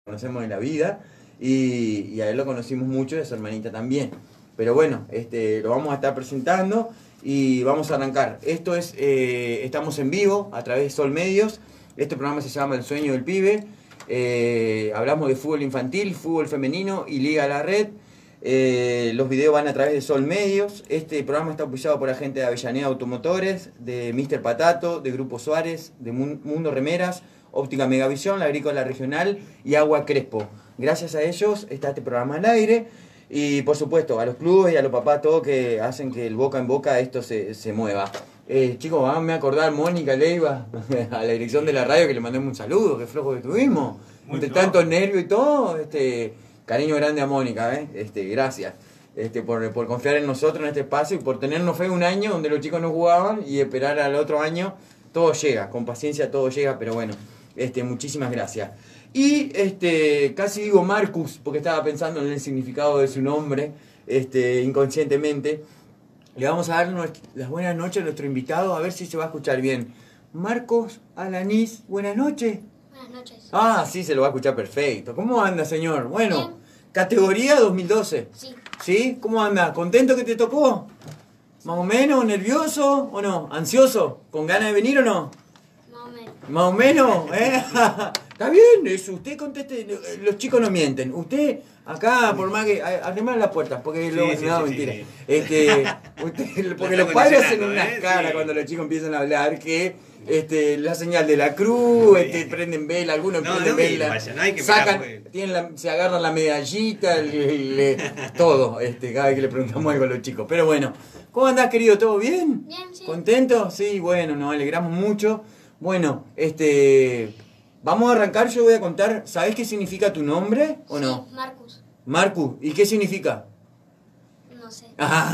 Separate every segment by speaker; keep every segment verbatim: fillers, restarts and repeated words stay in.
Speaker 1: conocemos de la vida y, y a él lo conocimos mucho y a su hermanita también. Pero bueno, este, lo vamos a estar presentando y vamos a arrancar. Esto es, eh, estamos en vivo a través de Sol Medios. Este programa se llama El Sueño del Pibe. Eh, hablamos de fútbol infantil, fútbol femenino y Liga a la Red. Eh, los videos van a través de Sol Medios. Este programa está apoyado por la gente de Avellaneda Automotores, de míster Patato, de Grupo Suárez, de Mundo Remeras, Óptica Megavisión, la Agrícola Regional y Agua Crespo. Gracias a ellos está este programa al aire y por supuesto a los clubes y a los papás, todos que hacen que el boca en boca esto se, se mueva. Eh, chicos, vámonos a acordar Mónica Leiva, a la dirección de la radio, que le mandemos un saludo, qué flojo que estuvimos. Muy Entre flojo. Tanto nervio y todo, este, cariño grande a Mónica, ¿eh? este, gracias. Este, por, por confiar en nosotros en este espacio y por tenernos fe un año donde los chicos no jugaban y esperar al otro año. Todo llega, con paciencia todo llega, pero bueno, este, muchísimas gracias. Y este, casi digo Marcus, porque estaba pensando en el significado de su nombre, este, inconscientemente. Le vamos a dar las buenas noches a nuestro invitado, a ver si se va a escuchar bien. Marcos Alanís, buenas noches.
Speaker 2: Buenas noches.
Speaker 1: Ah, sí, se lo va a escuchar perfecto. ¿Cómo anda, señor? Bueno, bien. Categoría dos mil doce.
Speaker 2: Sí.
Speaker 1: ¿Sí? ¿Cómo anda? ¿Contento que te tocó? ¿Más o menos? ¿Nervioso o no? ¿Ansioso? ¿Con ganas de venir o no?
Speaker 2: Más o menos.
Speaker 1: ¿Más o menos? ¿Eh? Está bien, eso. Usted conteste, los chicos no mienten. Usted, acá, por más que... Arrimar las puertas, porque
Speaker 3: sí,
Speaker 1: lo...
Speaker 3: sí,
Speaker 1: no,
Speaker 3: sí,
Speaker 1: mentira.
Speaker 3: sí, sí.
Speaker 1: Este, usted, porque los padres hacen unas ¿eh? caras sí. cuando los chicos empiezan a hablar que... Este, la señal de la cruz, este, prenden vela, algunos
Speaker 3: no,
Speaker 1: prenden
Speaker 3: no,
Speaker 1: vela,
Speaker 3: vaya, no hay que
Speaker 1: sacan,
Speaker 3: mirar,
Speaker 1: tienen la, se agarran la medallita, le, le, todo, este, cada vez que le preguntamos algo a los chicos. Pero bueno, ¿cómo andás, querido? ¿Todo bien?
Speaker 2: Bien, sí.
Speaker 1: ¿Contento? Sí, bueno, nos alegramos mucho. Bueno, este, vamos a arrancar, yo voy a contar, ¿sabés qué significa tu nombre o no?
Speaker 2: Sí, Marcus.
Speaker 1: Marcus, ¿y qué significa?
Speaker 2: No sé.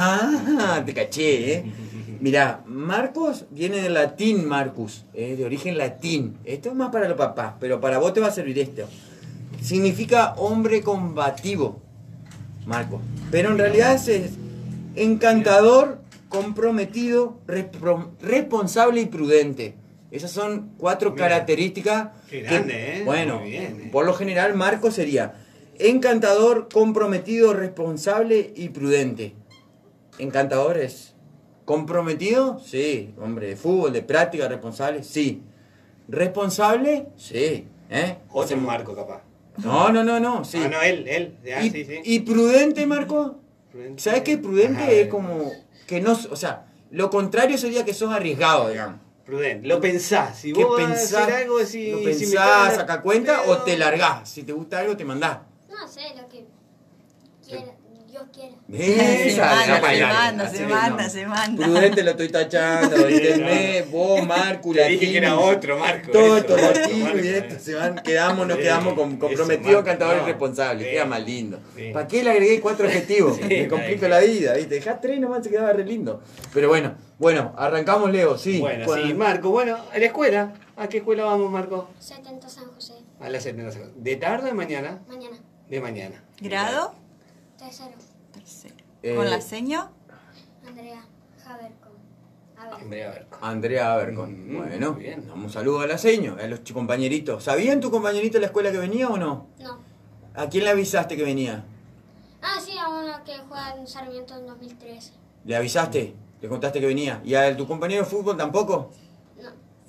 Speaker 1: Ah, te caché, ¿eh? Mirá, Marcos viene del latín Marcus, es de origen latín. Esto es más para los papás, pero para vos te va a servir esto. Significa hombre combativo, Marcos. Pero en realidad es encantador, comprometido, responsable y prudente. Esas son cuatro Mira, características.
Speaker 3: Qué grande,
Speaker 1: que,
Speaker 3: ¿eh?
Speaker 1: Bueno,
Speaker 3: Muy bien, ¿eh?
Speaker 1: Por lo general Marcos sería encantador, comprometido, responsable y prudente. Encantador es... ¿Comprometido? Sí. Hombre de fútbol, de práctica, responsable, sí. ¿Responsable? Sí. ¿Eh?
Speaker 3: Otro Marco, capaz.
Speaker 1: No, no, no, no. Sí.
Speaker 3: Ah, no, él, él. Ya,
Speaker 1: y,
Speaker 3: sí, sí.
Speaker 1: ¿Y prudente, Marco?
Speaker 3: Prudente.
Speaker 1: ¿Sabes qué? Prudente
Speaker 3: Ajá,
Speaker 1: es como que no... O sea, lo contrario sería que sos arriesgado, digamos.
Speaker 3: Prudente. Lo pensás. Si
Speaker 1: ¿Qué
Speaker 3: vos
Speaker 1: pensás?
Speaker 3: vas a hacer algo, si,
Speaker 1: ¿Lo
Speaker 3: si
Speaker 1: pensás, saca cuenta
Speaker 3: pero...
Speaker 1: o te largás? Si te gusta algo, te mandás.
Speaker 2: No sé, lo que quiera, Dios quiera.
Speaker 1: Esa,
Speaker 4: se manda,
Speaker 1: la
Speaker 4: se
Speaker 1: bailada,
Speaker 4: manda,
Speaker 1: así
Speaker 4: se
Speaker 1: que
Speaker 4: manda,
Speaker 1: no.
Speaker 4: se manda.
Speaker 1: Prudente lo estoy tachando, ¿entendés? Vos, Marco,
Speaker 3: Te dije que era otro Marco.
Speaker 1: Todo
Speaker 3: eso,
Speaker 1: esto
Speaker 3: otro
Speaker 1: latino
Speaker 3: Marco,
Speaker 1: y esto,
Speaker 3: eh.
Speaker 1: se van, quedamos, nos
Speaker 3: Sí,
Speaker 1: quedamos con,
Speaker 3: eso,
Speaker 1: comprometidos,
Speaker 3: Marco,
Speaker 1: cantadores
Speaker 3: no.
Speaker 1: responsables,
Speaker 3: Sí.
Speaker 1: queda más lindo.
Speaker 3: Sí.
Speaker 1: ¿Para qué le agregué cuatro adjetivos?
Speaker 3: Sí,
Speaker 1: Me complico
Speaker 3: ahí.
Speaker 1: la vida, ¿viste? Dejá tres nomás, se quedaba re lindo. Pero bueno, bueno, arrancamos, Leo, sí.
Speaker 3: Bueno,
Speaker 1: Cuando-
Speaker 3: sí, Marco, bueno, a la escuela. ¿A qué escuela vamos, Marco?
Speaker 2: setenta San José.
Speaker 3: A la setenta. ¿De tarde o de mañana?
Speaker 2: Mañana.
Speaker 3: De mañana.
Speaker 4: ¿Grado?
Speaker 2: Tercero.
Speaker 4: Tercero.
Speaker 1: Eh,
Speaker 4: ¿Con la seño?
Speaker 2: Andrea Javercon. A ver.
Speaker 3: Hombre, a ver.
Speaker 1: Andrea Abercon.
Speaker 3: Mm,
Speaker 1: Bueno,
Speaker 3: muy bien.
Speaker 1: damos un saludo a la seño, a los ch- compañeritos. ¿Sabían tu compañerito de la escuela que venía o no?
Speaker 2: No.
Speaker 1: ¿A quién le avisaste que venía?
Speaker 2: Ah, sí, a uno que juega en Sarmiento en dos mil trece.
Speaker 1: ¿Le avisaste? ¿Le contaste que venía? ¿Y a tu compañero de fútbol tampoco?
Speaker 2: No.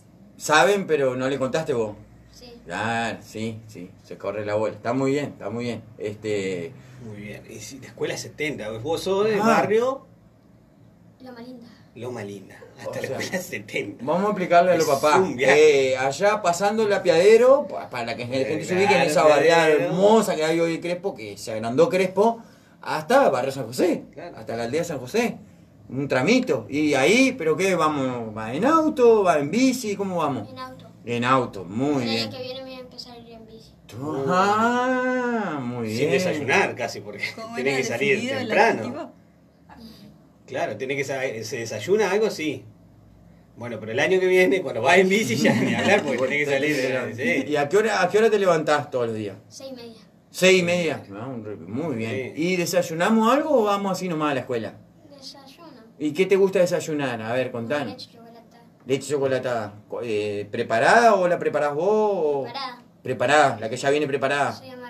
Speaker 1: Saben, pero no le contaste vos.
Speaker 2: Sí.
Speaker 1: Claro, sí, sí, se corre la bola. Está muy bien, está muy bien. Este,
Speaker 3: Muy bien. Y si la escuela setenta, vos sos del
Speaker 1: Ah.
Speaker 3: barrio
Speaker 2: Loma Linda.
Speaker 3: Loma Linda. Hasta
Speaker 1: O
Speaker 3: la
Speaker 1: sea,
Speaker 3: escuela setenta.
Speaker 1: vamos a explicarle a los
Speaker 3: Es
Speaker 1: papás.
Speaker 3: un viaje.
Speaker 1: Eh, allá pasando el apiadero, pa- para que la gente se ubique en
Speaker 3: Claro,
Speaker 1: esa barriada
Speaker 3: Apiadero.
Speaker 1: hermosa que hay hoy en Crespo, que se agrandó Crespo, hasta Barrio San José,
Speaker 3: Claro.
Speaker 1: hasta la aldea San José. Un tramito. Y ahí, ¿pero qué? ¿Vamos? ¿Va en auto? ¿Va en bici? ¿Cómo vamos?
Speaker 2: En auto.
Speaker 1: En auto, muy
Speaker 2: El año
Speaker 1: bien.
Speaker 2: que viene voy a empezar a ir en bici.
Speaker 1: Ah, muy bien.
Speaker 3: Sin desayunar casi, porque
Speaker 4: ¿Cómo
Speaker 3: tenés
Speaker 4: era
Speaker 3: que salir
Speaker 4: definido el
Speaker 3: temprano.
Speaker 4: adjetivo?
Speaker 3: Claro, tiene que sa- se desayuna algo, sí. Bueno, pero el año que viene, cuando vas en bici, ya ni hablar, porque tenés que salir. de-
Speaker 1: ¿Y
Speaker 3: sí.
Speaker 1: a qué hora, a qué hora te levantás todos los días?
Speaker 2: Seis y media.
Speaker 1: Seis y media. Ah, un re- muy bien.
Speaker 3: Sí.
Speaker 1: ¿Y desayunamos algo o vamos así nomás a la escuela?
Speaker 2: Desayuno.
Speaker 1: ¿Y qué te gusta desayunar? A ver, contanos.
Speaker 2: Leche chocolatada.
Speaker 1: Leche chocolatada. Eh, ¿Preparada o la preparás vos? o-
Speaker 2: Preparada.
Speaker 1: Preparada, la que ya viene preparada.
Speaker 2: Soy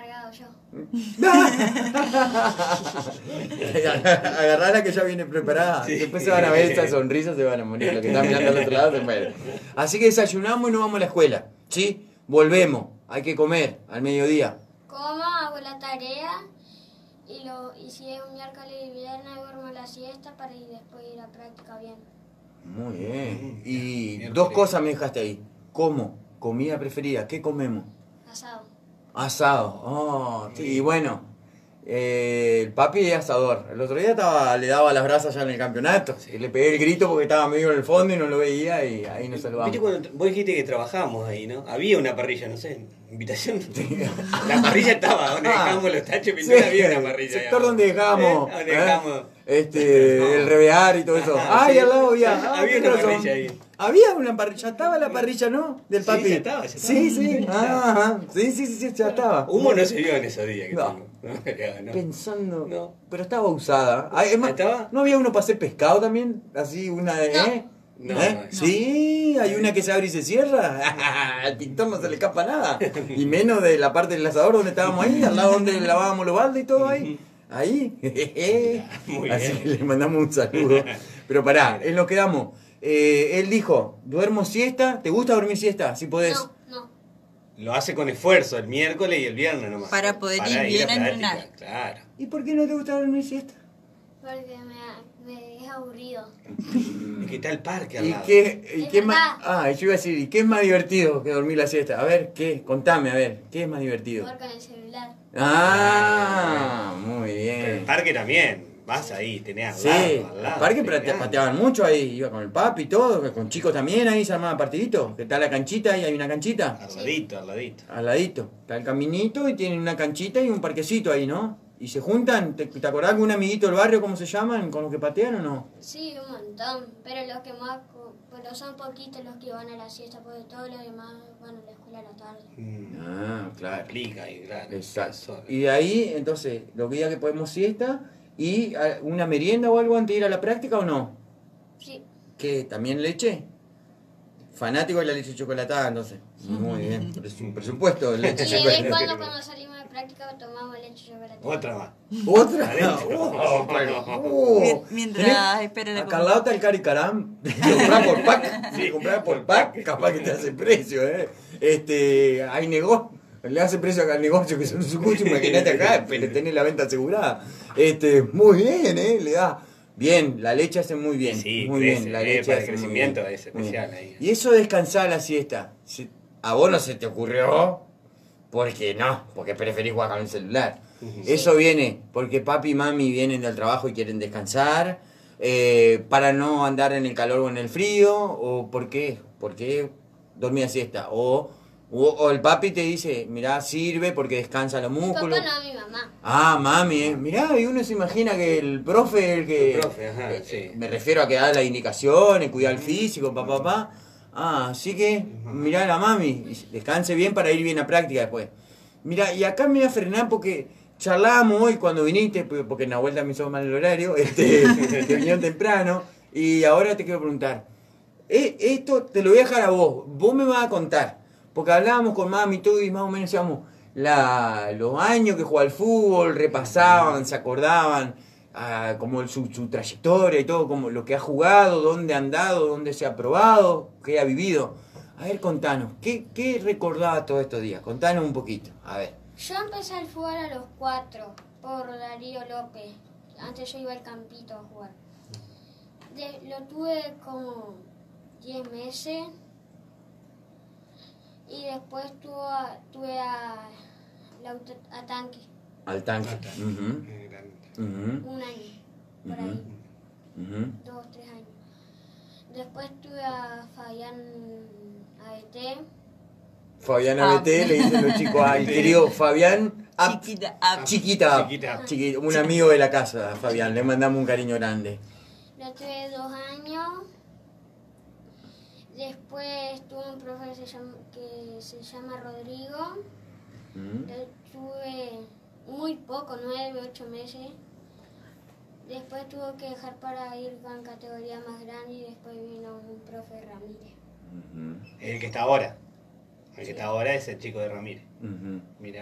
Speaker 1: Agarrala que ya viene preparada.
Speaker 3: Sí.
Speaker 1: Después se van a ver esa sonrisa, se van a morir. Los que están mirando al otro lado se mueren. Así que desayunamos y nos vamos a la escuela. ¿Sí? Volvemos. Hay que comer al mediodía.
Speaker 2: Como, hago la tarea y, lo, y si es un miércoles y viernes duermo la siesta para ir después ir a práctica bien.
Speaker 1: Muy bien. Y
Speaker 3: Miércoles.
Speaker 1: dos cosas me dejaste ahí. ¿Cómo? Comida preferida. ¿Qué comemos?
Speaker 2: Asado.
Speaker 1: Asado. Oh, sí, y bueno, eh, el papi es asador. El otro día estaba, le daba las brasas ya en el campeonato. Y le pegué el grito porque estaba medio en el fondo y no lo veía y ahí nos saludamos.
Speaker 3: Viste cuando vos dijiste que trabajábamos ahí, ¿no? Había una parrilla, no sé, invitación. La parrilla estaba, donde
Speaker 1: Ah,
Speaker 3: dejamos los tachos,
Speaker 1: sí,
Speaker 3: pintura, había una parrilla.
Speaker 1: sector
Speaker 3: ahí
Speaker 1: donde dejábamos,
Speaker 3: abajo. ¿Eh? Donde
Speaker 1: ¿eh?
Speaker 3: dejamos.
Speaker 1: Este,
Speaker 3: No.
Speaker 1: el revear y todo eso.
Speaker 3: Ajá,
Speaker 1: Ay,
Speaker 3: sí.
Speaker 1: al lado había. Ah,
Speaker 3: Había
Speaker 1: tenés
Speaker 3: una
Speaker 1: razón.
Speaker 3: parrilla ahí.
Speaker 1: Había una parrilla, estaba la parrilla, ¿no? Del
Speaker 3: Sí,
Speaker 1: papi.
Speaker 3: ya estaba, ya estaba.
Speaker 1: Sí, sí.
Speaker 3: Ya
Speaker 1: Ah, ajá. Sí, sí, sí, sí, ya estaba.
Speaker 3: Humo no se vio en esos días que
Speaker 1: No.
Speaker 3: tuvimos. No, pero no.
Speaker 1: Pensando.
Speaker 3: No.
Speaker 1: Pero estaba usada. Ah, es más,
Speaker 3: ¿Estaba?
Speaker 1: ¿no había uno para hacer pescado también? Así, una de.
Speaker 2: No.
Speaker 1: ¿eh?
Speaker 3: No,
Speaker 1: ¿Eh?
Speaker 3: no.
Speaker 1: Sí, hay una que se abre y se cierra. Al pintor no se le escapa nada. Y menos de la parte del asador donde estábamos ahí, al lado donde lavábamos los baldes y todo ahí. Ahí.
Speaker 3: Muy
Speaker 1: Así
Speaker 3: bien.
Speaker 1: que le mandamos un saludo. Pero pará, en lo quedamos. Eh, él dijo, duermo siesta. ¿Te gusta dormir siesta? Si podés.
Speaker 2: No, no.
Speaker 3: Lo hace con esfuerzo el miércoles y el viernes nomás.
Speaker 4: Para poder ir bien a
Speaker 3: práctica,
Speaker 4: entrenar.
Speaker 3: Claro.
Speaker 1: ¿Y por qué no te gusta dormir siesta?
Speaker 2: Porque me, me es aburrido.
Speaker 3: Es que está el parque al
Speaker 1: ¿Y
Speaker 3: lado.
Speaker 1: qué, y
Speaker 2: Es
Speaker 1: qué más?
Speaker 2: verdad.
Speaker 1: Ah, yo iba a decir, ¿y qué es más divertido que dormir la siesta? A ver, ¿qué? Contame, a ver, ¿qué es más divertido?
Speaker 2: Jugar con el celular.
Speaker 1: Ah, muy
Speaker 3: Pero el
Speaker 1: bien.
Speaker 3: parque también. Vas ahí, tenés al
Speaker 1: Sí,
Speaker 3: lado, al
Speaker 1: el
Speaker 3: lado.
Speaker 1: parque
Speaker 3: te
Speaker 1: pate-
Speaker 3: quedás.
Speaker 1: pateaban mucho ahí, iba con el papi y todo, con chicos también ahí se armaba partidito, que está la canchita y hay una canchita,
Speaker 3: Al ladito, al ladito.
Speaker 1: al ladito, está el caminito y tienen una canchita y un parquecito ahí, ¿no? Y se juntan, ¿te, te acordás que un amiguito del barrio, cómo se llaman, con los que patean o no?
Speaker 2: Sí, un montón. Pero los que más, co- pero son poquitos los que van a la siesta, porque todos los demás van a la escuela a la tarde.
Speaker 3: Mm,
Speaker 1: Ah, claro.
Speaker 3: aplica ahí, claro.
Speaker 1: Exacto.
Speaker 3: Eso.
Speaker 1: Y de ahí, entonces, los días que podemos siesta y ah, una merienda o algo antes de ir a la práctica o no.
Speaker 2: Sí.
Speaker 1: ¿Qué? ¿También leche? Fanático de la leche chocolatada, entonces. Muy bien. Es un presupuesto de leche
Speaker 2: Y de vez en
Speaker 1: chocolatada.
Speaker 2: cuando cuando salimos de práctica tomamos leche chocolate.
Speaker 3: Otra más.
Speaker 1: ¿Otra?
Speaker 3: Adentro.
Speaker 1: Oh, pero, oh.
Speaker 4: Mien- Mientras
Speaker 1: Tenés-
Speaker 4: espera la
Speaker 1: Acá al lado está el caricaram. Comprar por pack.
Speaker 3: Sí.
Speaker 1: Comprar por pack, capaz que te hace precio, ¿eh? Este, hay negocio. Le hace precio acá al negocio que son su cucho, imagínate acá, pero tenés la venta asegurada. Este, muy bien, ¿eh? Le da. Bien, la leche hace muy bien.
Speaker 3: Sí,
Speaker 1: muy
Speaker 3: crece,
Speaker 1: bien, la
Speaker 3: eh,
Speaker 1: leche
Speaker 3: para el
Speaker 1: hace muy
Speaker 3: crecimiento
Speaker 1: bien.
Speaker 3: es
Speaker 1: Muy
Speaker 3: especial
Speaker 1: bien.
Speaker 3: ahí.
Speaker 1: Y eso de descansar la siesta, si- ¿a vos no se te ocurrió? Porque no, porque preferís jugar con el celular. Eso viene porque papi y mami vienen del trabajo y quieren descansar, eh, para no andar en el calor o en el frío, o ¿por qué? ¿Por qué dormir a siesta? O, o, o el papi te dice, mirá, sirve porque descansa los
Speaker 2: Mi
Speaker 1: músculos.
Speaker 2: papá no, mi mamá.
Speaker 1: Ah, mami, eh. Mirá, y uno se imagina que el profe, el que...
Speaker 3: El profe, ajá,
Speaker 1: eh,
Speaker 3: sí.
Speaker 1: Me refiero a que da las indicaciones, cuidar el físico, papá, papá. Ah, así que, mirá la mami, y descanse bien para ir bien a práctica después. Mirá, y acá me voy a frenar porque charlábamos hoy cuando viniste, porque porque en la vuelta me hizo mal el horario, este, que vinieron temprano, y ahora te quiero preguntar, eh, esto te lo voy a dejar a vos, vos me vas a contar, porque hablábamos con mami y todo y más o menos decíamos la, los años que jugaba al fútbol, repasaban, se acordaban, ah, como el- su, su trayectoria y todo, como lo que ha jugado, dónde ha andado, dónde se ha probado, qué ha vivido. A ver, contanos, ¿qué, qué recordaba todos estos días? Contanos un poquito, a ver.
Speaker 2: Yo empecé al fútbol a los cuatro por Darío López. Antes yo iba al campito a jugar. De- lo tuve como diez meses. Y después tuvo a- tuve a, Lauta- a Tanque
Speaker 1: Al tanque.
Speaker 3: Ah, está.
Speaker 1: Ujú,
Speaker 3: Eh, grande.
Speaker 1: ujú,
Speaker 2: un año, por
Speaker 1: Ujú.
Speaker 2: ahí,
Speaker 1: ujú.
Speaker 2: dos, tres años. Después tuve a Fabián A E T.
Speaker 1: Fabián
Speaker 4: Ah.
Speaker 1: A B T, le dicen los chicos al querido Fabián Ap-
Speaker 4: Chiquita, ah,
Speaker 1: Chiquita, Ap.
Speaker 3: Chiquita.
Speaker 1: Chiqui- un amigo de la casa, Fabián, le mandamos un cariño grande.
Speaker 2: Lo tuve dos años. Después tuve un profe que se llama, que se llama Rodrigo.
Speaker 1: Mm.
Speaker 2: Lo tuve muy poco, nueve, ocho meses. Después tuvo que dejar para ir con categoría más grande y después vino un profe Ramírez.
Speaker 1: Ujú,
Speaker 3: El que está ahora. El que está ahora es el chico de Ramírez.
Speaker 1: ujú.
Speaker 3: Mirá vos.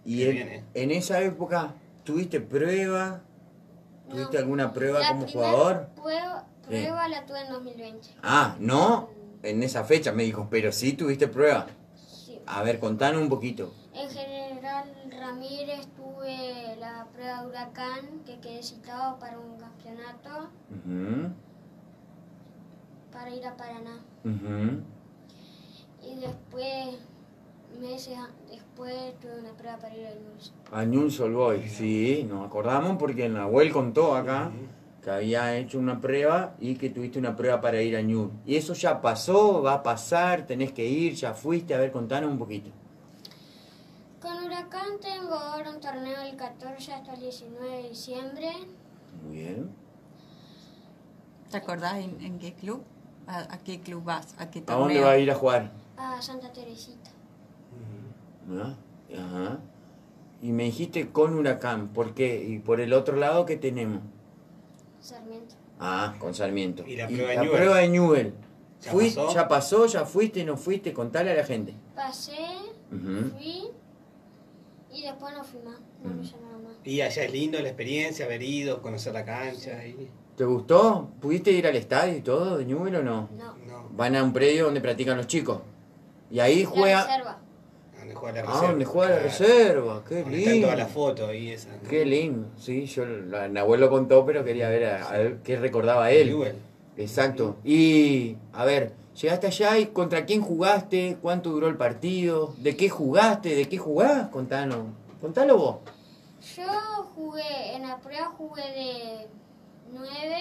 Speaker 1: Y
Speaker 3: Qué
Speaker 1: en,
Speaker 3: bien, ¿eh?
Speaker 1: en esa época, ¿tuviste prueba? ¿Tuviste
Speaker 2: No.
Speaker 1: alguna prueba
Speaker 2: La
Speaker 1: como
Speaker 2: primer
Speaker 1: jugador?
Speaker 2: Prueba, prueba la tuve en dos mil veinte.
Speaker 1: Ah, no, en esa fecha me dijo, pero sí tuviste prueba.
Speaker 2: Sí.
Speaker 1: A ver, contanos un poquito.
Speaker 2: En General Ramírez tuve la prueba de Huracán, que quedé citado para un campeonato
Speaker 1: Ujú,
Speaker 2: para ir a Paraná.
Speaker 1: ujú.
Speaker 2: Y después, meses a- después, tuve una prueba para ir a News.
Speaker 1: A Newell's Old Boys, sí, nos acordamos porque el Nahuel contó acá que había hecho una prueba y que tuviste una prueba para ir a Newell's. ¿Y eso ya pasó? ¿Va a pasar? ¿Tenés que ir? ¿Ya fuiste? A ver, contanos un poquito.
Speaker 2: Con Huracán tengo ahora un torneo del catorce hasta el diecinueve de diciembre.
Speaker 1: Muy bien.
Speaker 4: ¿Te acordás en, en qué club? ¿A, a qué club vas? ¿A qué
Speaker 1: ¿A
Speaker 4: torneo?
Speaker 1: dónde va a ir a jugar?
Speaker 2: A Santa Teresita.
Speaker 1: ¿Ah? Ajá. Y me dijiste con Huracán, ¿por qué? Y por el otro lado, ¿qué tenemos?
Speaker 2: Sarmiento.
Speaker 1: Ah, con Sarmiento.
Speaker 3: Y la prueba de Newell's.
Speaker 1: prueba de Newell's.
Speaker 3: ¿Ya
Speaker 1: Fui-
Speaker 3: pasó?
Speaker 1: ¿Ya pasó? ¿Ya fuiste? ¿No fuiste? Contale a la gente.
Speaker 2: Pasé,
Speaker 1: Ujú.
Speaker 2: fui y después no fui más. No me llamaron más.
Speaker 3: Y allá es lindo la experiencia, haber ido, conocer la cancha. Y...
Speaker 1: ¿Te gustó? ¿Pudiste ir al estadio y todo de Newell's o no?
Speaker 2: No.
Speaker 3: No,
Speaker 1: Van a un predio donde practican los chicos. Y ahí
Speaker 2: La
Speaker 1: juega...
Speaker 2: reserva.
Speaker 3: donde juega la
Speaker 1: Ah,
Speaker 3: reserva.
Speaker 1: donde juega la
Speaker 3: Claro.
Speaker 1: reserva. Qué
Speaker 3: Donde están
Speaker 1: lindo.
Speaker 3: todas las fotos y esa.
Speaker 1: Qué lindo. Sí, yo, la, Nahuel lo contó, pero quería ver a, a ver qué recordaba él.
Speaker 3: Newell's.
Speaker 1: Exacto. Y, a ver, llegaste allá y ¿contra quién jugaste? ¿Cuánto duró el partido? ¿De qué jugaste? ¿De qué jugás? Contanos. Contalo vos.
Speaker 2: Yo jugué, en la prueba jugué de nueve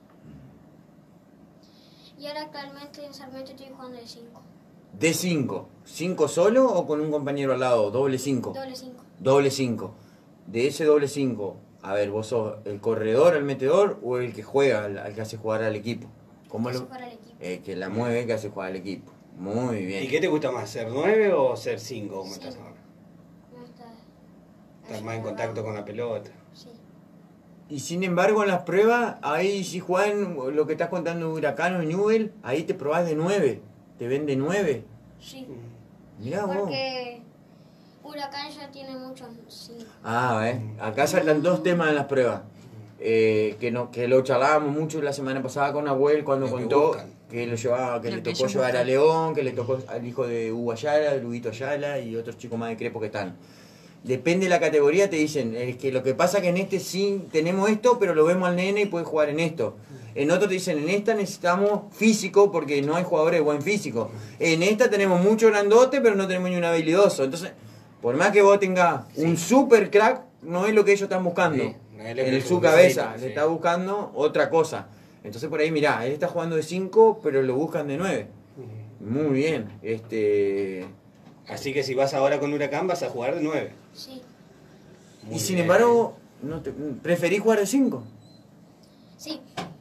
Speaker 2: y ahora actualmente en Sarmiento estoy jugando de cinco.
Speaker 1: De cinco. ¿Cinco solo o con un compañero al lado? Doble cinco.
Speaker 2: Doble cinco.
Speaker 1: Doble cinco. De ese doble cinco, a ver, ¿vos sos el corredor, el metedor o el que juega, al, al que hace jugar al equipo? ¿Cómo
Speaker 2: Hace
Speaker 1: lo...?
Speaker 2: jugar al equipo.
Speaker 1: El que la mueve, que hace jugar al equipo. Muy bien.
Speaker 3: ¿Y qué te gusta más, ser nueve o ser cinco como
Speaker 2: Cinco.
Speaker 3: estás ahora?
Speaker 2: No está.
Speaker 3: Estar más en contacto con la pelota.
Speaker 2: Sí.
Speaker 1: Y sin embargo, en las pruebas, ahí si juegan lo que estás contando de Huracán o Newell's, ahí te probás de nueve. Te ven de nueve.
Speaker 2: Sí.
Speaker 1: Mirá vos.
Speaker 2: Porque Huracán ya tiene muchos cinco.
Speaker 1: Ah, ¿eh? Acá saltan dos temas en las pruebas. Eh, que, no, que lo charlábamos mucho la semana pasada con Abuel cuando
Speaker 3: Lo que
Speaker 1: contó
Speaker 3: buscan.
Speaker 1: que lo llevaba, que
Speaker 4: Lo
Speaker 1: le
Speaker 4: que
Speaker 1: tocó
Speaker 4: ellos
Speaker 1: llevar a
Speaker 4: buscan.
Speaker 1: León, que le tocó al hijo de Hugo Ayala, de Luguito Ayala y otros chicos más de Crepo que están. Depende de la categoría, te dicen, es que lo que pasa que en este sí tenemos esto, pero lo vemos al nene y puede jugar en esto. En otro te dicen, en esta necesitamos físico porque no hay jugadores de buen físico. En esta tenemos mucho grandote, pero no tenemos ni un habilidoso. Entonces, por más que vos tengas un super crack, no es lo que ellos están buscando.
Speaker 3: Sí, no es lo que
Speaker 1: En su
Speaker 3: buscan,
Speaker 1: cabeza,
Speaker 3: sí.
Speaker 1: le está buscando otra cosa. Entonces por ahí, mirá, él está jugando de cinco, pero lo buscan de nueve. Muy bien. Este...
Speaker 3: Así que si vas ahora con Huracán vas a jugar de nueve.
Speaker 2: Sí.
Speaker 3: Muy
Speaker 1: Y sin
Speaker 3: bien.
Speaker 1: embargo, no te, ¿preferís jugar de cinco?
Speaker 2: Sí.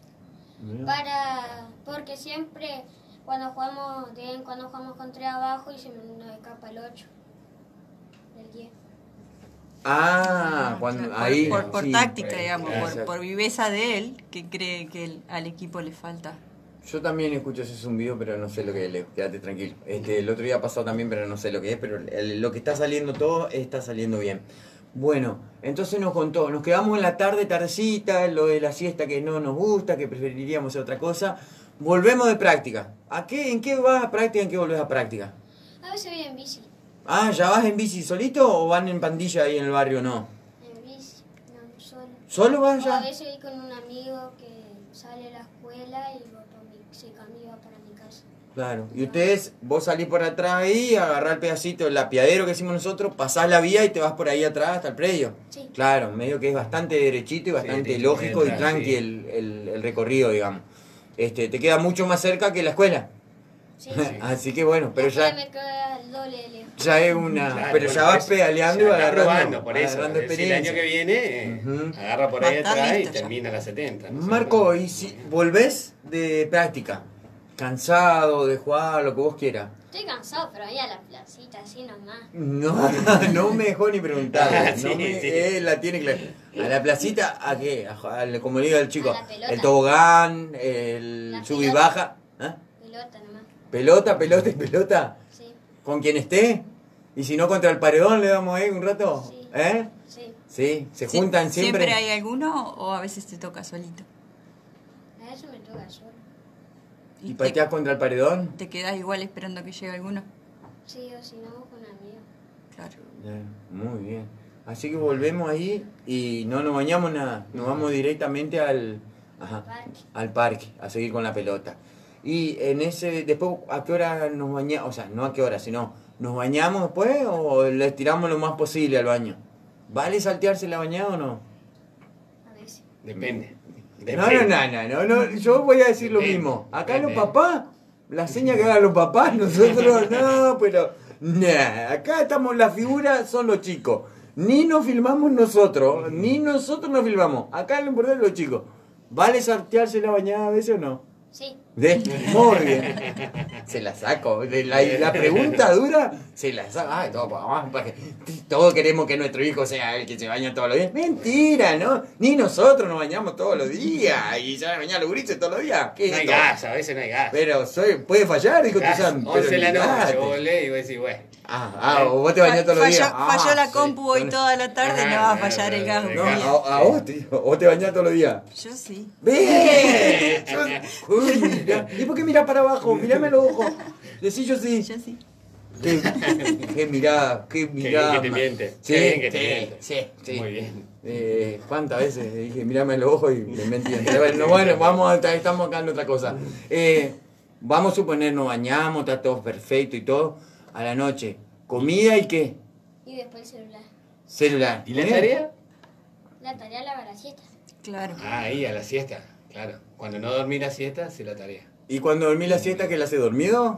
Speaker 2: Para, porque siempre cuando jugamos, de vez en cuando jugamos con tres abajo y se nos escapa el ocho. El diez.
Speaker 1: Ah, cuando
Speaker 4: Por-
Speaker 1: ahí...
Speaker 4: por, por
Speaker 1: sí.
Speaker 4: táctica,
Speaker 3: por ahí,
Speaker 4: digamos,
Speaker 3: claro.
Speaker 4: por, por viveza de él, que cree que el- al equipo le falta.
Speaker 1: Yo también escucho ese zumbido, pero no sé lo que es, Leo. Quédate tranquilo. Este, el otro día pasó también, pero no sé lo que es, pero el- lo que está saliendo todo está saliendo bien. Bueno, entonces nos contó, nos quedamos en la tarde, tardecita, lo de la siesta que no nos gusta, que preferiríamos hacer otra cosa. Volvemos de práctica. ¿A qué, ¿En qué vas a práctica? ¿En qué volvés a práctica?
Speaker 2: A veces voy en bici.
Speaker 1: Ah, ¿ya vas en bici solito o van en pandilla ahí en el barrio? No.
Speaker 2: En bici, no solo.
Speaker 1: ¿Solo vas
Speaker 2: O a
Speaker 1: ya?
Speaker 2: veces voy con un amigo que sale a la escuela y voy por mi, se camina para mi casa.
Speaker 1: Claro. Y ustedes, vos salís por atrás ahí, agarrás el pedacito, el lapiadero que hicimos nosotros, pasás la vía y te vas por ahí atrás hasta el predio.
Speaker 2: Sí.
Speaker 1: Claro, medio que es bastante derechito y bastante
Speaker 3: te
Speaker 1: lógico y
Speaker 3: entra,
Speaker 1: tranqui
Speaker 3: sí.
Speaker 1: el, el- el recorrido, digamos. Este, te queda mucho más cerca que la escuela.
Speaker 2: Sí.
Speaker 1: Así que bueno, pero
Speaker 2: Después
Speaker 1: ya,
Speaker 2: me queda el doble de lejos.
Speaker 1: ya es una...
Speaker 3: Claro,
Speaker 1: pero
Speaker 3: bueno,
Speaker 1: ya vas
Speaker 3: pues,
Speaker 1: pedaleando y
Speaker 3: ya está
Speaker 1: agarrando,
Speaker 3: probando, por eso.
Speaker 1: agarrando
Speaker 3: Si el
Speaker 1: experiencia.
Speaker 3: año que viene eh,
Speaker 1: Ujú.
Speaker 3: agarra por
Speaker 4: Va
Speaker 3: ahí
Speaker 4: a estar
Speaker 3: atrás y
Speaker 4: listo ya.
Speaker 3: termina a las setenta. no sé.
Speaker 1: Marco, y si volvés de práctica, cansado de jugar, lo que vos quieras.
Speaker 2: Estoy cansado, pero ahí a la placita, así nomás.
Speaker 1: No, no me dejó ni preguntar.
Speaker 3: Sí,
Speaker 1: no me-
Speaker 3: sí.
Speaker 1: Él la tiene clara. ¿A la placita? ¿A qué? A, a- como le diga el chico.
Speaker 2: A la pelota.
Speaker 1: El tobogán, el
Speaker 2: La
Speaker 1: sub y
Speaker 2: pelota.
Speaker 1: baja. ¿Ah?
Speaker 2: Pelota nomás.
Speaker 1: ¿Pelota, pelota y pelota?
Speaker 2: Sí.
Speaker 1: ¿Con quien esté? Y si no, contra el paredón le damos ahí un rato.
Speaker 2: Sí.
Speaker 1: ¿Eh?
Speaker 2: Sí.
Speaker 1: Sí, se
Speaker 4: Sie-
Speaker 1: juntan siempre.
Speaker 4: ¿Siempre hay alguno o a veces te toca solito?
Speaker 2: A eso me toca solo.
Speaker 1: ¿Y
Speaker 4: te,
Speaker 1: pateás contra el paredón?
Speaker 4: te quedás igual esperando que llegue alguno?
Speaker 2: Sí, o si no, con amigos.
Speaker 4: Claro.
Speaker 1: Bien, muy bien. Así que volvemos ahí y no nos bañamos nada. Nos vamos directamente al, ajá,
Speaker 2: Parque.
Speaker 1: al parque a seguir con la pelota. Y en ese, después, ¿a qué hora nos bañamos? O sea, no a qué hora, sino, ¿nos bañamos después o le estiramos lo más posible al baño? ¿Vale saltearse la bañada o no?
Speaker 2: A veces.
Speaker 3: Depende.
Speaker 1: No, no, no, no, no, no, yo voy a decir lo
Speaker 3: Depende,
Speaker 1: mismo. Acá
Speaker 3: depende.
Speaker 1: los papás, la seña que hagan los papás, nosotros no, pero nah, acá estamos, la figura son los chicos. Ni nos filmamos nosotros, ni nosotros nos filmamos. Acá lo importante es los chicos. ¿Vale saltearse la bañada a veces o no?
Speaker 2: Sí.
Speaker 1: ¿De? Muy bien. Se la saco. De La, la pregunta dura, se la saco. Ay, todo, ah, porque todos queremos que nuestro hijo sea el que se baña todos los días. Mentira, ¿no? Ni nosotros nos bañamos todos los días. Y se van a bañar los grises todos los días. ¿Qué es
Speaker 3: No hay
Speaker 1: esto?
Speaker 3: gas, a veces no hay gas.
Speaker 1: Pero soy, puede fallar, dijo
Speaker 3: Gas,
Speaker 1: Tuzán.
Speaker 3: once de la
Speaker 1: pero
Speaker 3: noche,
Speaker 1: olvidate.
Speaker 3: vos volvés y vos decís, bueno.
Speaker 1: Ah, ah, o vos te bañás todos los
Speaker 4: Falló,
Speaker 1: días.
Speaker 4: falló
Speaker 1: Ah,
Speaker 4: la
Speaker 1: sí.
Speaker 4: compu hoy toda la tarde,
Speaker 3: Ajá,
Speaker 4: no va a
Speaker 3: ajá,
Speaker 4: fallar el
Speaker 3: ajá,
Speaker 4: gas. un
Speaker 1: No,
Speaker 3: ajá.
Speaker 4: día.
Speaker 1: a, a vos, tío. Vos te bañás todos los días.
Speaker 4: Yo sí.
Speaker 1: ¡Bien! Yo- Uy, mirá. ¿Y por qué mirás para abajo? Mirame los ojos. Decí yo sí.
Speaker 4: Yo sí.
Speaker 1: Qué, qué mirada, qué mirada.
Speaker 3: bien que te
Speaker 1: ma-
Speaker 3: miente.
Speaker 1: Sí,
Speaker 3: Qué bien que te
Speaker 1: sí,
Speaker 3: miente.
Speaker 1: sí, sí.
Speaker 3: Muy bien.
Speaker 1: Eh, ¿Cuántas veces dije, mirame los ojos y me mentí? Bueno, bueno, vamos a, estamos acá en otra cosa. Eh, vamos a suponer, nos bañamos, está todo perfecto y todo. A la noche, ¿comida y qué?
Speaker 2: Y después el celular.
Speaker 1: Celular.
Speaker 3: ¿Y la
Speaker 1: Bien.
Speaker 3: tarea?
Speaker 2: La tarea lavar la siesta.
Speaker 4: Claro.
Speaker 3: Ah, ahí, a la siesta. Claro. Cuando no dormí la siesta, hace la tarea.
Speaker 1: ¿Y cuando dormí la siesta, que la hace dormido?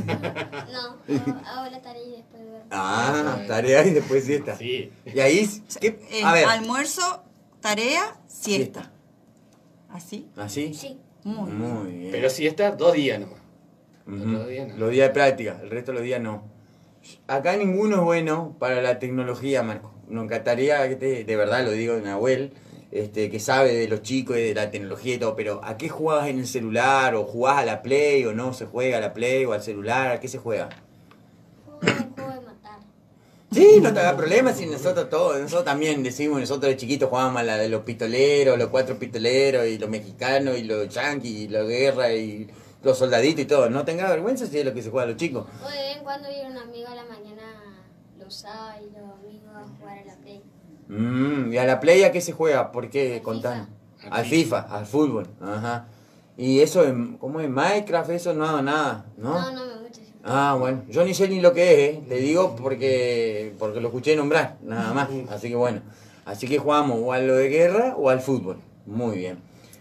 Speaker 2: No, hago, hago la tarea y después duermo.
Speaker 1: Ah, tarea y después siesta.
Speaker 3: Sí.
Speaker 1: Y ahí, ¿qué?
Speaker 4: Eh,
Speaker 1: A ver.
Speaker 4: almuerzo, tarea, siesta.
Speaker 1: Siesta.
Speaker 4: ¿Así?
Speaker 1: ¿Así?
Speaker 2: Sí.
Speaker 4: Muy bien.
Speaker 1: Muy bien.
Speaker 3: Pero siesta, dos días nomás.
Speaker 1: Ujú.
Speaker 3: Los días no.
Speaker 1: Los días de práctica, el resto de los días no. Acá ninguno es bueno para la tecnología, Marco. Nos encantaría, que te- de verdad lo digo, Nahuel, este, que sabe de los chicos y de la tecnología y todo, pero ¿a qué jugás en el celular? ¿O jugás a la Play o no se juega a la Play o al celular? ¿A qué se juega?
Speaker 2: Juego un juego de matar.
Speaker 1: Sí, no te hagas problemas si nosotros todos, nosotros también decimos, nosotros de chiquitos jugábamos a la de los pistoleros, los cuatro pistoleros y los mexicanos y los yanquis y la guerra y los soldaditos y todo. No tengas vergüenza si es lo que se juega a los chicos.
Speaker 2: O de vez en cuando viene un amigo a la mañana los sábados y los domingos a jugar a la play.
Speaker 1: Mm, ¿y a la Play a qué se juega? ¿Por qué?
Speaker 2: Al
Speaker 1: Contanos.
Speaker 3: FIFA.
Speaker 1: Al FIFA, al fútbol. Ajá. Y eso, en- ¿cómo es? Minecraft, eso no, nada, ¿no?
Speaker 2: No, no me gusta.
Speaker 1: Ah, bueno, yo ni sé ni lo que es, ¿eh? Le digo porque porque lo escuché nombrar, nada más. Así que bueno, así que jugamos o a lo de guerra o al fútbol. Muy bien.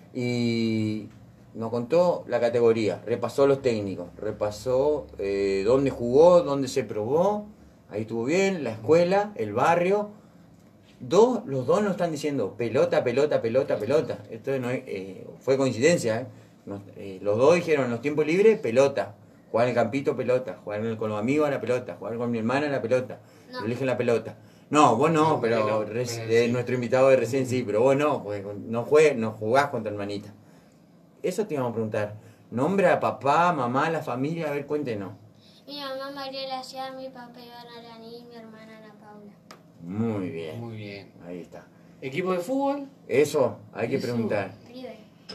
Speaker 1: Y nos contó la categoría, repasó los técnicos, repasó eh, dónde jugó, dónde se probó, ahí estuvo bien, la escuela, el barrio. Dos, los dos nos están diciendo pelota, pelota, pelota, pelota. Esto no es, eh, fue coincidencia, ¿eh? Nos- eh, los dos dijeron en los tiempos libres, pelota. Jugar en el campito, pelota. Jugar con los amigos a la pelota. Jugar con mi hermana a la pelota.
Speaker 2: No.
Speaker 1: Eligen la pelota. No, vos no,
Speaker 3: No,
Speaker 1: pero
Speaker 3: no,
Speaker 1: res-
Speaker 3: pero
Speaker 1: eh,
Speaker 3: sí.
Speaker 1: nuestro invitado de recién sí, pero vos no, porque no, juegues, no jugás con tu hermanita. Eso te íbamos a preguntar. Nombre a papá, mamá, la familia, a ver, cuéntenos.
Speaker 2: Mi mamá Mariela Ciar, mi papá Iván Araní y mi hermana Ana Paula.
Speaker 1: Muy bien.
Speaker 3: Muy bien.
Speaker 1: Ahí está.
Speaker 3: ¿Equipo de fútbol?
Speaker 1: Eso hay que
Speaker 3: Eso.
Speaker 1: preguntar.
Speaker 2: River.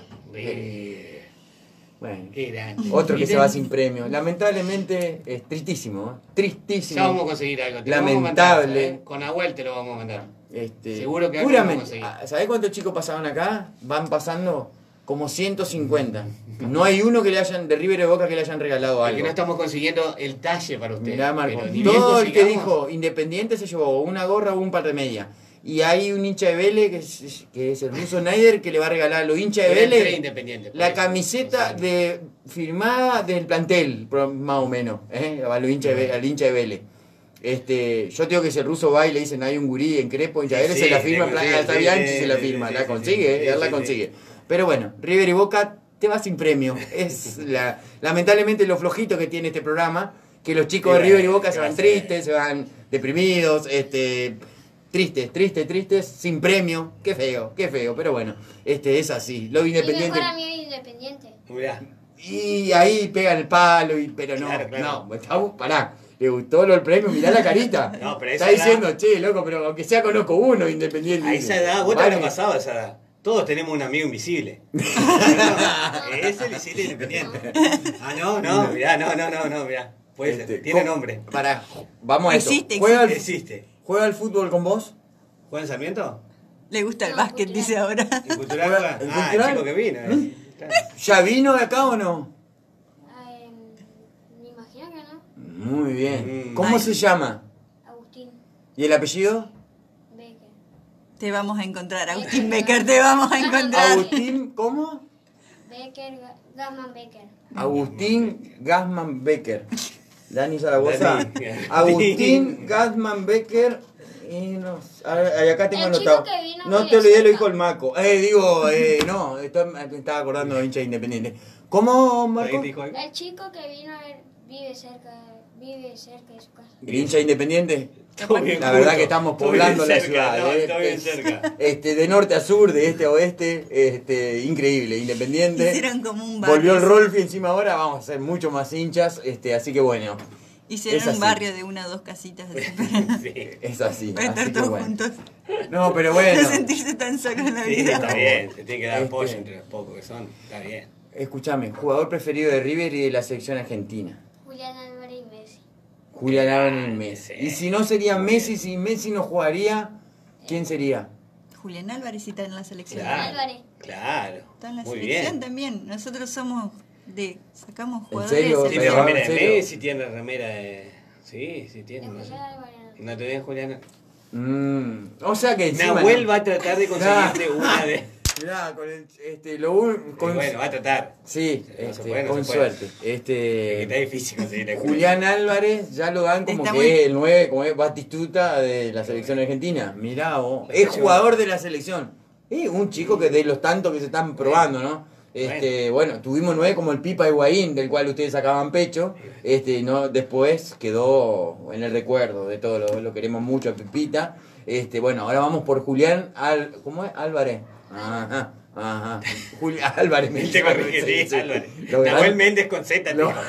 Speaker 3: Eh,
Speaker 1: Bueno.
Speaker 3: Qué grande.
Speaker 1: Otro que
Speaker 3: Y
Speaker 1: se
Speaker 3: ten-
Speaker 1: va sin premio. Lamentablemente es tristísimo, ¿eh? Tristísimo.
Speaker 3: Ya vamos a conseguir algo. Te lo vamos a
Speaker 1: Lamentable.
Speaker 3: mandar, ¿eh? Con Nahuel te lo vamos a mandar.
Speaker 1: Este,
Speaker 3: Seguro que algo
Speaker 1: puramente.
Speaker 3: vamos a conseguir.
Speaker 1: Ah, ¿Sabés cuántos chicos pasaban acá? Van pasando como ciento cincuenta. No hay uno que le hayan, de River de Boca, que le hayan regalado
Speaker 3: Porque
Speaker 1: algo.
Speaker 3: no estamos consiguiendo el talle para usted.
Speaker 1: Mirá, Marco.
Speaker 3: Pero ni bien
Speaker 1: Todo el que
Speaker 3: consigamos-
Speaker 1: dijo Independiente se llevó una gorra o un par de medias. Y hay un hincha de Vélez, que es, que es el ruso Snyder, que le va a regalar a los hinchas de
Speaker 3: Eran tres
Speaker 1: Vélez
Speaker 3: Independientes, por
Speaker 1: la
Speaker 3: eso.
Speaker 1: camiseta
Speaker 3: O sea,
Speaker 1: de firmada del plantel, pro- más o menos, ¿eh? a los hinchas de Ve- al hincha de Vélez. Este, yo tengo que si el ruso va y le dicen hay un gurí en Crepo, hincha de Vélez,
Speaker 3: Sí,
Speaker 1: se la
Speaker 3: sí,
Speaker 1: firma,
Speaker 3: sí,
Speaker 1: plan,
Speaker 3: sí,
Speaker 1: está
Speaker 3: sí,
Speaker 1: Bianchi
Speaker 3: sí,
Speaker 1: se la
Speaker 3: sí,
Speaker 1: firma,
Speaker 3: sí,
Speaker 1: la
Speaker 3: sí,
Speaker 1: consigue,
Speaker 3: sí,
Speaker 1: él
Speaker 3: sí,
Speaker 1: la
Speaker 3: sí.
Speaker 1: consigue. Pero bueno, River y Boca te va sin premio. Es la, lamentablemente lo flojito que tiene este programa, que los chicos
Speaker 3: Sí,
Speaker 1: de River y
Speaker 3: bueno,
Speaker 1: Boca se
Speaker 3: ¿qué
Speaker 1: van
Speaker 3: va a ser?
Speaker 1: tristes, se van deprimidos, este, tristes, tristes, tristes, sin premio. Qué feo, qué feo, pero bueno, este es así. Lo
Speaker 2: Mi
Speaker 1: independiente.
Speaker 2: mejor amigo es Independiente.
Speaker 3: Mirá.
Speaker 1: Y ahí pegan el palo, y, pero no,
Speaker 3: Claro, claro.
Speaker 1: no, está- pará. le gustó lo del premio, mirá la carita.
Speaker 3: No, pero
Speaker 1: Está
Speaker 3: esa edad-
Speaker 1: diciendo, che, loco, pero aunque sea conozco uno independiente.
Speaker 3: A esa edad, vos te
Speaker 1: Vale.
Speaker 3: habrás pasado a esa edad. Todos tenemos un amigo invisible. Ese le hiciste independiente. Ah, no, no, mirá, no, no, no, no, mirá. Puede
Speaker 1: Este,
Speaker 3: ser, tiene
Speaker 1: ¿cómo-
Speaker 3: nombre.
Speaker 1: Pará, vamos a esto.
Speaker 4: Existe,
Speaker 1: ¿Juega al,
Speaker 3: Existe.
Speaker 1: ¿Juega al fútbol con vos?
Speaker 3: ¿Juega en Sarmiento?
Speaker 4: Le gusta el
Speaker 2: No,
Speaker 4: básquet,
Speaker 2: cultural.
Speaker 4: dice ahora.
Speaker 3: ¿En Cultural
Speaker 1: ¿Juega-
Speaker 3: juega?
Speaker 1: en
Speaker 3: Ah,
Speaker 1: Cultural?
Speaker 3: el chico que vino. eh. Claro.
Speaker 1: ¿Ya vino de acá o no?
Speaker 2: Eh, me imagino que no.
Speaker 1: Muy bien.
Speaker 3: Mm.
Speaker 1: ¿Cómo
Speaker 4: Ay.
Speaker 1: se llama?
Speaker 2: Agustín
Speaker 1: ¿Y el apellido?
Speaker 2: Becker.
Speaker 4: Te vamos a encontrar, Agustín Becker, te vamos a encontrar.
Speaker 1: Agustín, ¿cómo?
Speaker 2: Becker, Ga- Gasman Becker.
Speaker 1: Agustín Gasman Becker. Dani Zaragoza.
Speaker 3: Dani.
Speaker 1: Agustín Gasman Becker. Y no, a ver, acá tengo
Speaker 2: El chico
Speaker 1: anotado.
Speaker 2: que vino
Speaker 1: No
Speaker 2: muy
Speaker 1: te olvidé, lo
Speaker 2: cerca.
Speaker 1: dijo el Maco. Eh, digo, eh, no, esto- me estaba acordando de hincha independiente. ¿Cómo, Marco?
Speaker 3: ¿Ahí te dijo algo?
Speaker 2: El chico que vino a ver vive cerca, vive cerca de su casa.
Speaker 1: ¿El hincha independiente?
Speaker 3: Todo bien
Speaker 1: La verdad
Speaker 3: junto.
Speaker 1: que estamos
Speaker 3: Todo bien
Speaker 1: poblando la
Speaker 3: cerca,
Speaker 1: ciudad.
Speaker 3: no,
Speaker 1: eh.
Speaker 3: está bien cerca.
Speaker 1: Este, de norte a sur, de este a oeste, este, increíble, independiente.
Speaker 4: Hicieron como un barrio.
Speaker 1: Volvió el Rolfi encima ahora, vamos a ser mucho más hinchas, este, así que bueno,
Speaker 4: Hicieron
Speaker 1: es
Speaker 4: un
Speaker 1: así.
Speaker 4: barrio de una o dos casitas así
Speaker 3: Sí,
Speaker 1: es así.
Speaker 4: para
Speaker 1: Así
Speaker 4: estar
Speaker 1: que
Speaker 4: todos
Speaker 1: bueno.
Speaker 4: juntos.
Speaker 1: No, pero
Speaker 4: No
Speaker 1: bueno,
Speaker 4: sentirse tan solo en la
Speaker 3: sí,
Speaker 4: vida.
Speaker 3: está bien. Se tiene que dar
Speaker 1: Este-
Speaker 3: apoyo entre los pocos que son. Está bien.
Speaker 1: escúchame, jugador preferido de River y de la selección argentina.
Speaker 2: Julián Álvarez y Messi.
Speaker 1: Julián Álvarez y Messi. Y si no sería Messi, si Messi no jugaría, ¿quién sería?
Speaker 4: Julián Álvarez está en la selección.
Speaker 3: Claro.
Speaker 2: Álvarez.
Speaker 3: Claro.
Speaker 4: Está en la
Speaker 3: Muy
Speaker 4: selección
Speaker 3: bien.
Speaker 4: también. Nosotros somos de. Sacamos
Speaker 1: ¿En
Speaker 4: jugadores
Speaker 1: serio?
Speaker 4: de
Speaker 3: Tiene
Speaker 1: Pero,
Speaker 3: remera
Speaker 1: ¿en
Speaker 3: de
Speaker 1: serio?
Speaker 3: Messi, tiene remera de. Sí, sí, tiene.
Speaker 2: De
Speaker 3: No, sé.
Speaker 2: Julián Álvarez.
Speaker 3: No te ven, Julián.
Speaker 1: Mm, o sea que encima...
Speaker 3: Nahuel
Speaker 1: no-
Speaker 3: va a tratar de conseguirte
Speaker 1: Ah.
Speaker 3: una de.
Speaker 1: Mirá, con el, este, lo un-
Speaker 3: Y
Speaker 1: con,
Speaker 3: bueno, va a tratar.
Speaker 1: sí,
Speaker 3: No se
Speaker 1: este,
Speaker 3: puede, no
Speaker 1: con
Speaker 3: se puede.
Speaker 1: suerte.
Speaker 3: Es que está
Speaker 1: Este,
Speaker 3: difícil conseguir a
Speaker 1: Julián Álvarez ya lo dan como
Speaker 4: Está
Speaker 1: que
Speaker 4: muy-
Speaker 1: es el nueve, como es Batistuta de la selección argentina. Mirá vos, es jugador de la selección. Y un chico que de los tantos que se están probando, ¿no? Este, bueno, tuvimos nueve como el Pipa Higuaín, del cual ustedes sacaban pecho. Este, no, después quedó en el recuerdo de todo, lo, lo queremos mucho a Pipita. Este, bueno, ahora vamos por Julián Al, ¿cómo es? Álvarez. Ajá, ajá. Julián Álvarez me
Speaker 3: Él te
Speaker 1: dijo.
Speaker 3: corrige, sí,
Speaker 1: Sí,
Speaker 3: Álvarez.
Speaker 1: Lo
Speaker 3: Nahuel
Speaker 1: gran-
Speaker 3: Méndez con Z, te
Speaker 1: Lo-
Speaker 3: digo.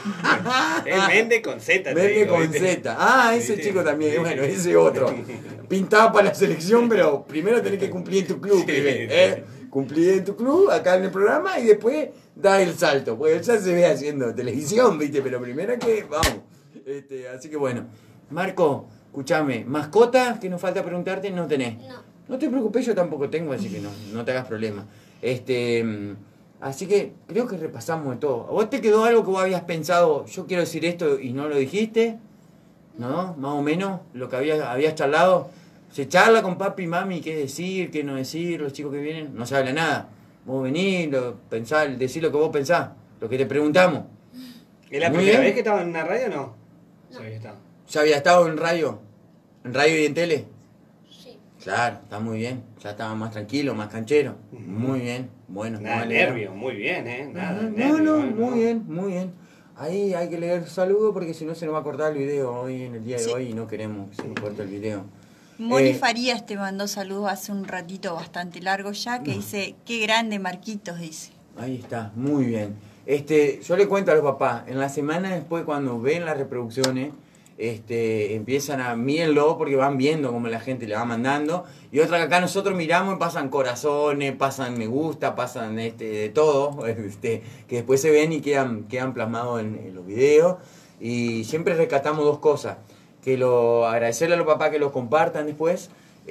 Speaker 3: Es Méndez con Z, te
Speaker 1: Méndez
Speaker 3: digo,
Speaker 1: con
Speaker 3: ¿viste?
Speaker 1: Z. Ah, ese
Speaker 3: Sí,
Speaker 1: chico
Speaker 3: sí.
Speaker 1: también.
Speaker 3: Sí,
Speaker 1: Bueno,
Speaker 3: sí.
Speaker 1: ese otro. Pintaba para la selección, pero primero tenés que cumplir en tu club,
Speaker 3: Sí,
Speaker 1: pibe,
Speaker 3: sí,
Speaker 1: ¿eh? Cumplir en tu club, acá en el programa, y después da el salto. Porque ya se ve haciendo televisión, ¿viste? Pero primero que, vamos. Este, así que bueno. Marco, escúchame, ¿mascota que nos falta preguntarte? No tenés.
Speaker 2: No.
Speaker 1: No te preocupes, yo tampoco tengo, así que no, no te hagas problema. Este, mm, así que creo que repasamos de todo. ¿A vos te quedó algo que vos habías pensado, yo quiero decir esto y no lo dijiste? ¿No? Más o menos lo que habías, habías charlado. Se charla con papi y mami qué decir, qué no decir, los chicos que vienen, no se habla nada. Vos venís, lo, pensá, decís lo que vos pensás, lo que te preguntamos.
Speaker 3: ¿Es la
Speaker 1: Muy
Speaker 3: primera
Speaker 1: bien.
Speaker 3: vez que estaba en una radio o no?
Speaker 2: No.
Speaker 3: Sí, había estado.
Speaker 1: ¿Ya había estado en radio? ¿En radio y en tele?
Speaker 2: Sí.
Speaker 1: Claro, está muy bien. Ya estaba más tranquilo, más canchero. Muy bien. Bueno,
Speaker 3: Nada
Speaker 1: no
Speaker 3: de
Speaker 1: me alegro.
Speaker 3: nervio, muy bien, ¿eh? Nada de
Speaker 1: No,
Speaker 3: nervio.
Speaker 1: no,
Speaker 3: ¿eh?
Speaker 1: muy bien, muy bien. Ahí hay que leer saludos porque si no se nos va a cortar el video hoy, en el día de
Speaker 4: Sí.
Speaker 1: hoy, y no queremos que se nos corte el video.
Speaker 4: Moni
Speaker 1: Eh,
Speaker 4: Farías te mandó saludos hace un ratito bastante largo ya, que dice, qué grande Marquitos, dice.
Speaker 1: Ahí está, muy bien. Este, yo le cuento a los papás, en la semana después cuando ven las reproducciones, este, empiezan a mírenlo porque van viendo cómo la gente le va mandando. Y otra que acá nosotros miramos y pasan corazones, pasan me gusta, pasan este, de todo, este, que después se ven y quedan, quedan plasmados en, en los videos. Y siempre rescatamos dos cosas. Que lo agradecerle a los papás que los compartan después,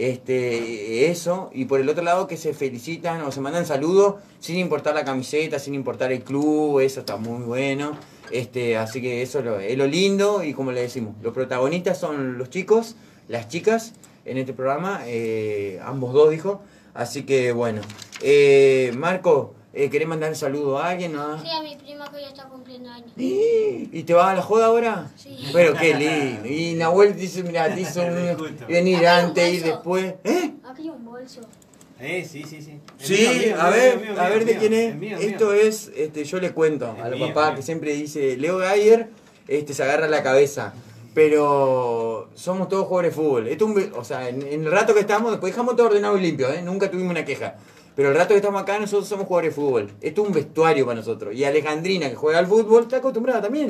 Speaker 1: este eso, y por el otro lado que se felicitan o se mandan saludos sin importar la camiseta, sin importar el club, eso está muy bueno. Este, así que eso es lo, es lo lindo, y como le decimos, los protagonistas son los chicos, las chicas en este programa, eh, ambos dos dijo, así que bueno. Eh, Marco, eh, ¿querés mandar un saludo a alguien? ¿No?
Speaker 2: Sí, a mi prima que ya está cumpliendo años.
Speaker 1: ¿Y te vas a la joda ahora?
Speaker 2: Sí.
Speaker 1: Pero qué lindo. Y Nahuel dice, mira, te hizo un,
Speaker 3: Justo.
Speaker 1: venir
Speaker 2: Acá hay un
Speaker 1: antes y
Speaker 2: bolso.
Speaker 1: después. ¿Eh?
Speaker 2: Aquí hay un bolso.
Speaker 3: Eh, sí, sí, sí. Es
Speaker 1: Sí,
Speaker 3: mío, mío,
Speaker 1: a
Speaker 3: mío,
Speaker 1: ver,
Speaker 3: mío,
Speaker 1: a
Speaker 3: mío,
Speaker 1: ver de
Speaker 3: mío.
Speaker 1: quién es.
Speaker 3: mío,
Speaker 1: Esto
Speaker 3: mío.
Speaker 1: es, este, yo les cuento a
Speaker 3: Es
Speaker 1: los
Speaker 3: mío,
Speaker 1: papás
Speaker 3: mío.
Speaker 1: que siempre dice, Leo Gayer, este, se agarra la cabeza. Pero somos todos jugadores de fútbol. Esto es un ve- o sea, en, en el rato que estamos, después dejamos todo ordenado y limpio, ¿eh? Nunca tuvimos una queja. Pero el rato que estamos acá, nosotros somos jugadores de fútbol. Esto es un vestuario para nosotros. Y Alejandrina, que juega al fútbol, está acostumbrada también.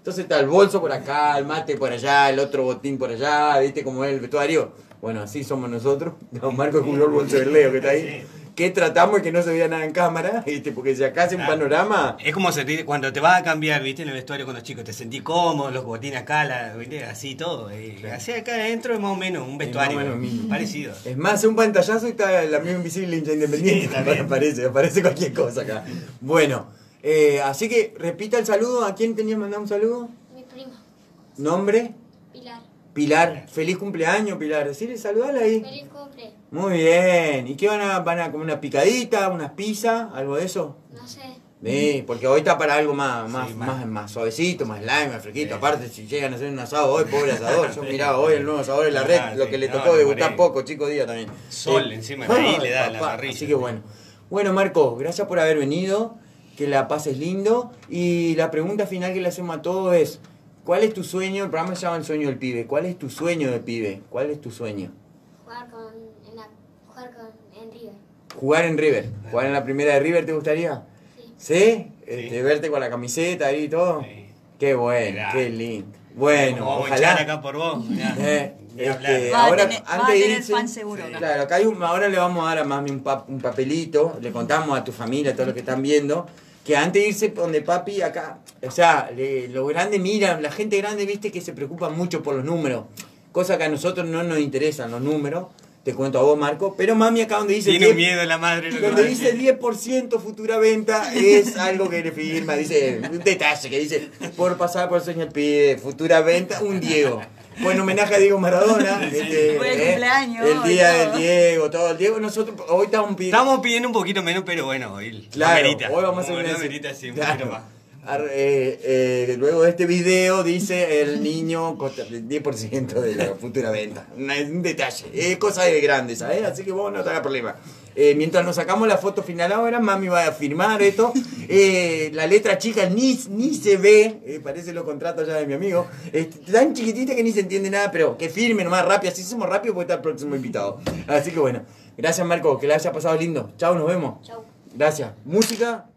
Speaker 1: Entonces está el bolso por acá, el mate por allá, el otro botín por allá, ¿viste cómo es el vestuario? Bueno, así somos nosotros. Don Marco cubrió el bolso del Leo que está ahí. Que tratamos de que no se vea nada en cámara, ¿viste? Porque si acá hace un panorama...
Speaker 3: Es como sentir, cuando te vas a cambiar, ¿viste? En el vestuario con los chicos, te sentís cómodo, los botines acá, la, ¿viste? Así todo. Eh,
Speaker 1: Claro.
Speaker 3: Así acá adentro es más o menos un vestuario
Speaker 1: más o menos mismo.
Speaker 3: parecido.
Speaker 1: Es más, hace un pantallazo y está el amigo invisible hincha independiente.
Speaker 3: Sí, también.
Speaker 1: aparece, aparece cualquier cosa acá. Bueno, eh, así que repita el saludo. ¿A quién tenía que mandar un saludo?
Speaker 2: Mi prima,
Speaker 1: ¿Nombre?
Speaker 2: Pilar.
Speaker 1: Pilar. Feliz cumpleaños, Pilar. Decirle, saludala ahí.
Speaker 2: Feliz cumple.
Speaker 1: Muy bien. ¿Y qué van a, van a comer? ¿Una picadita? ¿Unas pizzas? ¿Algo de eso?
Speaker 2: No sé.
Speaker 1: Sí, porque hoy está para algo más, más,
Speaker 3: Sí,
Speaker 1: más,
Speaker 3: más-
Speaker 1: más suavecito, más lime, más fresquito.
Speaker 3: Sí.
Speaker 1: Aparte, si llegan a hacer un asado hoy, pobre asador. Yo miraba hoy el nuevo asador de la red,
Speaker 3: Ah,
Speaker 1: lo
Speaker 3: sí.
Speaker 1: que le
Speaker 3: No,
Speaker 1: tocó
Speaker 3: no,
Speaker 1: degustar
Speaker 3: morí.
Speaker 1: poco, chico día también.
Speaker 3: Sol
Speaker 1: Eh,
Speaker 3: encima de ahí
Speaker 1: ay,
Speaker 3: le da la
Speaker 1: papá,
Speaker 3: parrilla.
Speaker 1: Así que bueno. Bueno, Marco, gracias por haber venido. Que la pases lindo. Y la pregunta final que le hacemos a todos es: ¿cuál es tu sueño? El programa se llama El Sueño del Pibe. ¿Cuál es tu sueño de pibe? ¿Cuál es tu sueño?
Speaker 2: Jugar con, en la, jugar con, en River.
Speaker 1: Jugar en River. ¿Jugar en la primera de River te gustaría?
Speaker 2: Sí.
Speaker 1: ¿Sí? Este, verte con la camiseta ahí y todo.
Speaker 3: Sí.
Speaker 1: Qué bueno,
Speaker 3: Mirá.
Speaker 1: qué lindo. Bueno,
Speaker 3: Vamos a echar
Speaker 1: ojalá.
Speaker 3: acá por vos. mirá.
Speaker 1: Eh,
Speaker 3: Ni
Speaker 1: este,
Speaker 3: hablar.
Speaker 4: Va a
Speaker 1: ahora,
Speaker 4: tener- va a
Speaker 1: antes de
Speaker 4: tener
Speaker 1: irse,
Speaker 4: fan seguro acá.
Speaker 1: claro, acá hay un- ahora le vamos a dar a Mami un, pap- un papelito, le contamos a tu familia, a todos los que están viendo, que antes de irse donde papi acá, o sea, le- lo grande mira, la gente grande, viste, que se preocupa mucho por los números, cosa que a nosotros no nos interesan los números, te cuento a vos, Marco, pero mami acá donde dice
Speaker 3: Tiene
Speaker 1: diez
Speaker 3: miedo la madre. lo que
Speaker 1: donde
Speaker 3: va a
Speaker 1: dice
Speaker 3: decir.
Speaker 1: diez por ciento futura venta es algo que le firma, dice un detalle que dice por pasar por el sueño del pibe, futura venta, un Diego. Fue en homenaje a Diego Maradona, este,
Speaker 4: Fue el
Speaker 1: eh,
Speaker 4: cumpleaños,
Speaker 1: el día
Speaker 4: y todo.
Speaker 1: del Diego, todo el Diego. Nosotros hoy estamos pidiendo.
Speaker 3: Estamos pidiendo un poquito menos, pero bueno, hoy
Speaker 1: Claro,
Speaker 3: amerita.
Speaker 1: hoy vamos a hacer
Speaker 3: Hoy
Speaker 1: una
Speaker 3: amerita, sí, un
Speaker 1: claro.
Speaker 3: poquito más.
Speaker 1: Ar- eh, eh, luego de este video dice el niño costa diez por ciento de la futura venta. Una- un detalle, es cosa de grande, ¿sabes? Así que vos no te hagas problema. Eh, mientras nos sacamos la foto final ahora, mami va a firmar esto. Eh, la letra chica ni, ni se ve, eh, parece los contratos ya de mi amigo. Este, tan chiquitita que ni se entiende nada, pero que firme nomás rápido, así somos rápido porque está el próximo invitado. Así que bueno, gracias Marco, que la haya pasado lindo. Chao, nos vemos.
Speaker 2: Chau.
Speaker 1: Gracias. Música.